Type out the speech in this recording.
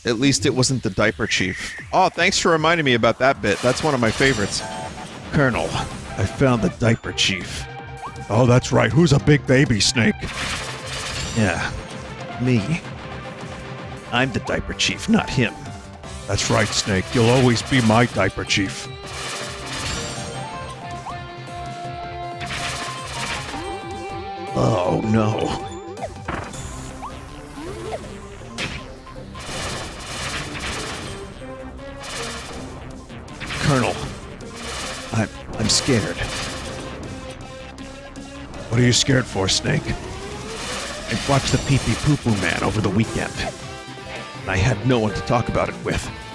At least it wasn't the Diaper Chief. Oh, thanks for reminding me about that bit. That's one of my favorites. Colonel, I found the Diaper Chief. Oh, that's right. Who's a big baby, Snake? Yeah, me. I'm the Diaper Chief, not him. That's right, Snake. You'll always be my Diaper Chief. Oh, no. Colonel, I'm scared. What are you scared for, Snake? I watched the Pee Pee Poo Poo Man over the weekend, and I had no one to talk about it with.